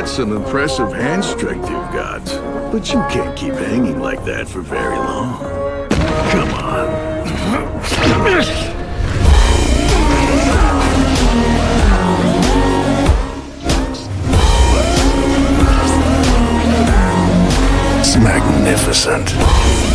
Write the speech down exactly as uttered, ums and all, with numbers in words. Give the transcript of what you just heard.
That's an impressive hand strength you've got. But you can't keep hanging like that for very long. Come on. It's magnificent.